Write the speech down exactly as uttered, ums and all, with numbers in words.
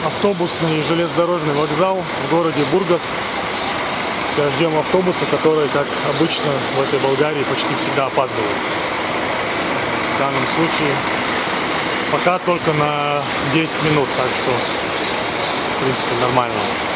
автобусный и железнодорожный вокзал в городе Бургас. Сейчас ждем автобуса, который, как обычно в этой Болгарии, почти всегда опаздывает. В данном случае пока только на десять минут, так что в принципе нормально.